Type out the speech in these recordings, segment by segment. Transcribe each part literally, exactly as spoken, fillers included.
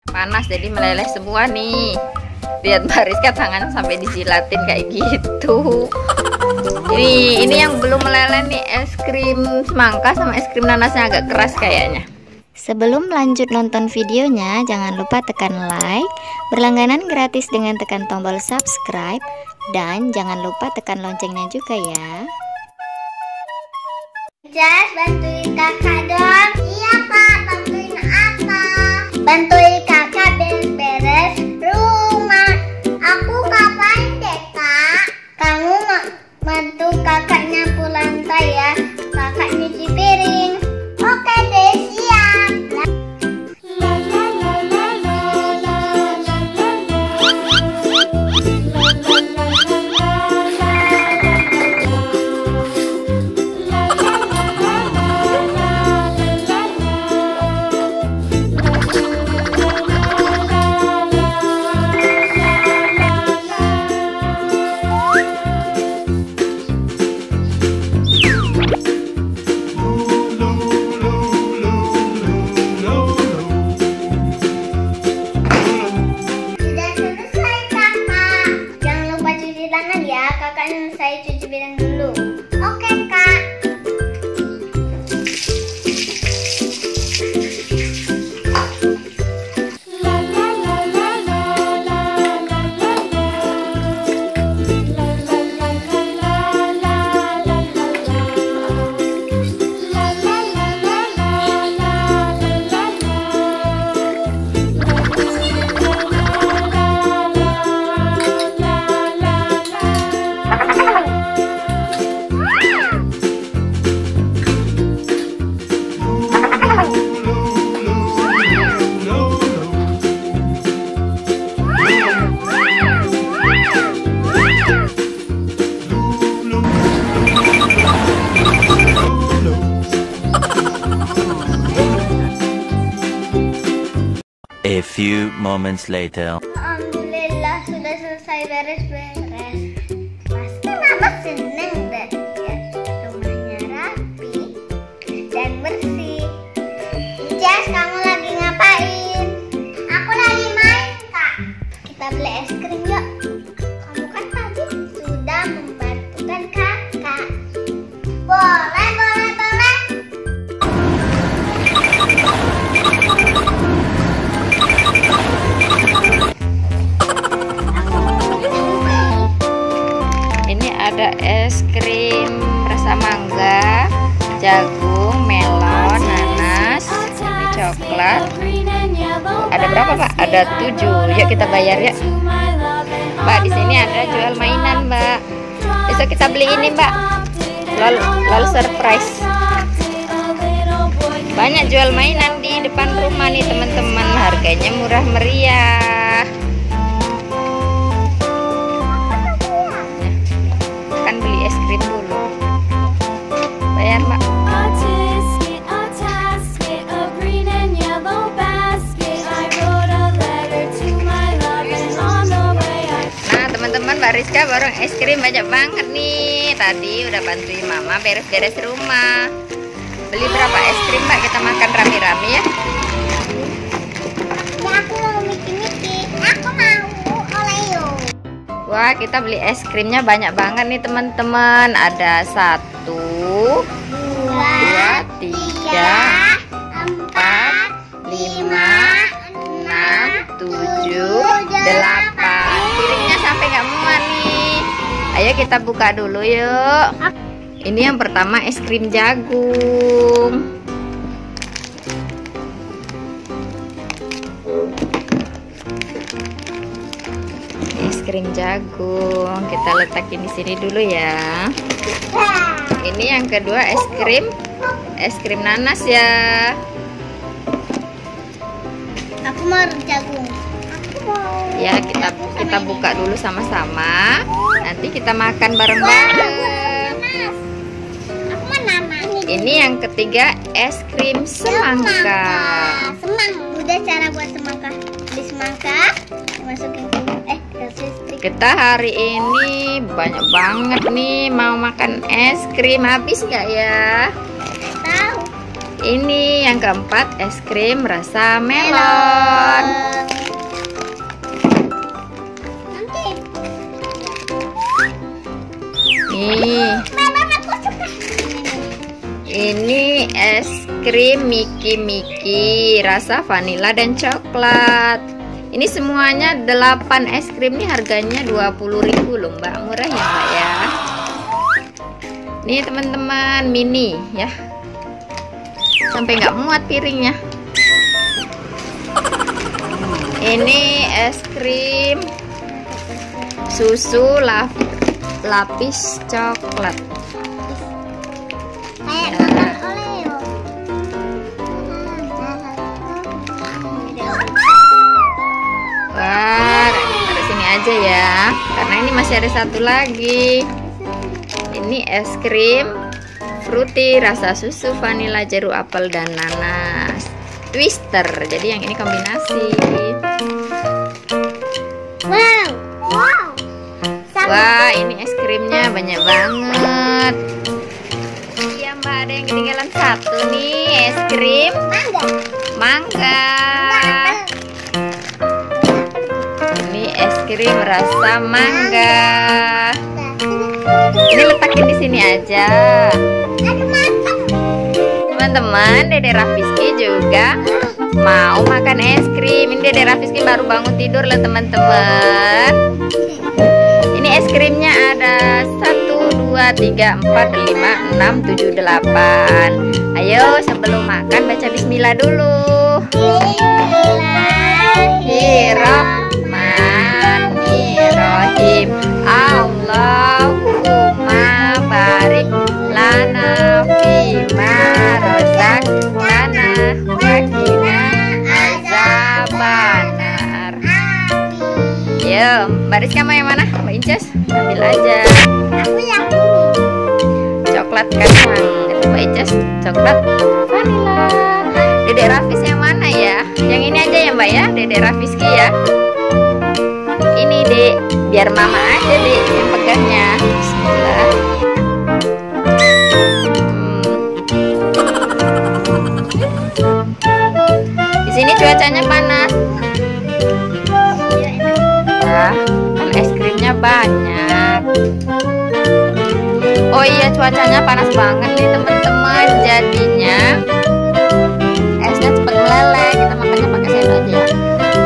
Panas jadi meleleh semua nih. Lihat Mbak Rizka tangan sampai disilatin kayak gitu. Ini ini yang belum meleleh nih, es krim semangka sama es krim nanasnya agak keras kayaknya. Sebelum lanjut nonton videonya, jangan lupa tekan like, berlangganan gratis dengan tekan tombol subscribe, dan jangan lupa tekan loncengnya juga ya. Jas, bantuin kakak dong. Iya kak, bantuin apa? Bantuin kakak beres-beres rumah. Aku kapan deh kak? Kamu mau bantu kakak nyapu lantai ya? Kakak nyuci piring. Oke deh, siap. Saya cuci piring dulu. Oke kak. A few moments later. Alhamdulillah sudah selesai beres-beres. Pasti mama seneng deh ya, rumahnya rapi dan bersih. Jas, kamu lagi ngapain? Aku lagi main kak. Kita beli es krim yuk. Kamu kan tadi sudah membantukan kakak. Boleh, boleh, boleh. Ada es krim rasa mangga, jagung, melon, nanas, ini coklat. Ada berapa Pak? Ada tujuh. Yuk kita bayar ya. Mbak, di sini ada jual mainan Mbak. Besok kita beli ini Mbak. Lol, lol surprise. Banyak jual mainan di depan rumah nih teman-teman. Harganya murah meriah. Beli es krim dulu. Bayar Mbak. Nah teman-teman, Mbak Rizka borong es krim banyak banget nih. Tadi udah bantuin mama beres-beres rumah. Beli berapa es krim Mbak? Kita makan rame-rame ya. Aku mau miki-miki. Aku mau Oreo. Wah, kita beli es krimnya banyak banget nih teman-teman. Ada satu, dua, tiga, empat, lima, enam, tujuh, delapan. Piringnya sampai nggak muat nih. Ayo kita buka dulu yuk. Ini yang pertama es krim jagung. Es krim jagung kita letakin di sini dulu ya. Ini yang kedua es krim es krim nanas ya. Aku mau jagung. Aku mau. Ya kita kita buka dulu sama-sama. Nanti kita makan bareng-bareng. Aku mau nanas. Ini yang ketiga es krim semangka. Semang. Udah cara buat semangka. Beli semangka, masukin ke eh Kita hari ini banyak banget nih mau makan es krim. Habis nggak ya? Tahu. Ini yang keempat es krim rasa melon. krim Miki Miki rasa vanila dan coklat. Ini semuanya delapan es krim nih, harganya dua puluh ribu loh Mbak. Murah ya Mbak ya. Nih teman-teman, mini ya. Sampai nggak muat piringnya. Ini es krim susu lap lapis coklat. Wah, taruh sini aja ya, karena ini masih ada satu lagi. Ini es krim fruity rasa susu, vanila, jeruk, apel, dan nanas. Twister, jadi yang ini kombinasi. Wow, wow. Wah, ini es krimnya banyak banget. Iya Mbak, ada yang ketinggalan satu nih, es krim Mangga. mangga. Es krim rasa mangga. Ini letakin di sini aja. Teman-teman, Dede Rafiski juga mau makan es krim. Ini Dede Rafiski baru bangun tidur loh teman-teman. Ini es krimnya ada satu, dua, tiga, empat, lima, enam, tujuh, delapan. Ayo sebelum makan baca bismillah dulu. Bismillahirrahmanirrahim. Allahumma barik lana fima razaqtana wa qina azabannar. Yo, Mbak Rizka mau yang mana? Mbak Inces? Ambil aja. Aku yang Coklat kacang. Itu Mbak Inces, coklat vanila. Dedek Rafis yang mana ya? Yang ini aja ya Mbak ya, Dedek Rafiski ya. Ini Dek, biar Mama aja Dek yang pegangnya. Bismillah. Hmm. Di sini cuacanya panas. Ya, kan es krimnya banyak. Oh iya, cuacanya panas banget nih teman-teman. Jadinya esnya cepet meleleh, kita makannya pakai sendok aja ya.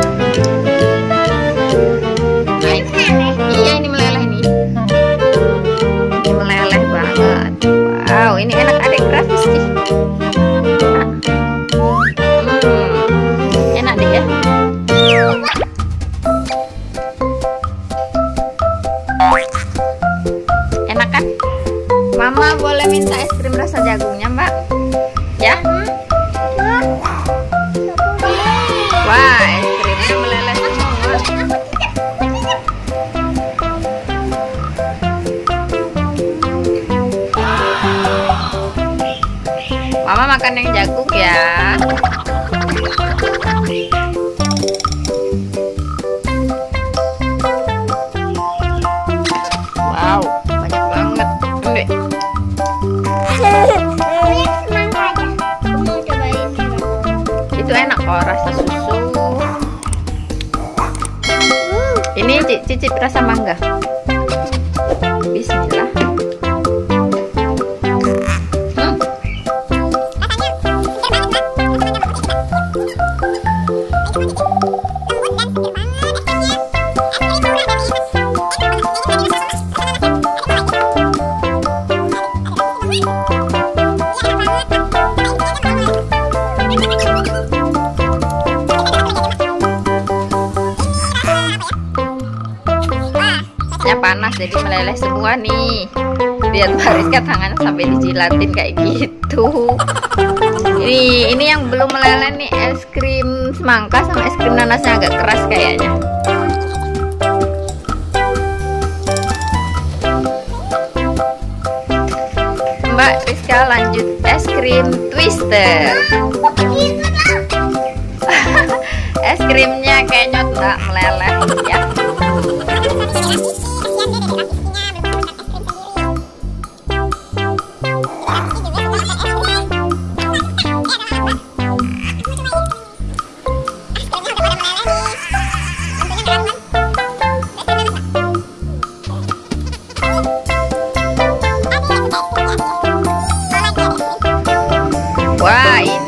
Nah, iya ini meleleh nih. Ini meleleh banget. Wow, ini enak, adik grafis sih. Hmm, enak deh ya. Enak kan? Mama boleh minta es krim rasa jagungnya Mbak? Ya? Wah, es krimnya meleleh semua. Mama makan yang jagung ya. Wow, banyak banget. Dek. Itu enak kok, rasa susu. Ini cicip rasa mangga. Bismillah. Hmm. Panas jadi meleleh semua nih. Lihat Mbak Rizka tangannya sampai dijilatin kayak gitu. Ini ini yang belum meleleh nih, es krim semangka sama es krim nanasnya agak keras kayaknya. Mbak Rizka lanjut es krim twister. Es krimnya kayaknya nggak meleleh ya. Wah, ini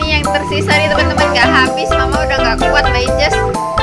buat Mbak Inces.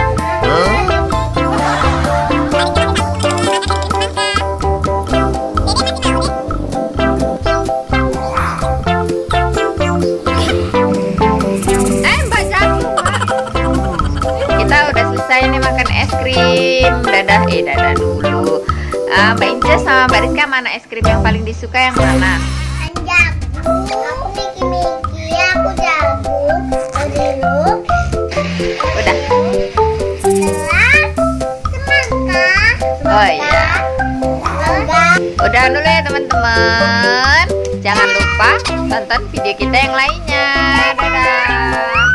Saya ini makan es krim. Dadah, eh dadah dulu. uh, Mbak Inces sama Mbak Rizka mana es krim yang paling disuka, yang mana? Jagung. Aku Miki-Miki, aku jagung. Dulu. Udah. Setelah semangka. Oh iya. Semangka. Udah dulu ya teman-teman. Jangan lupa tonton video kita yang lainnya. Dadah.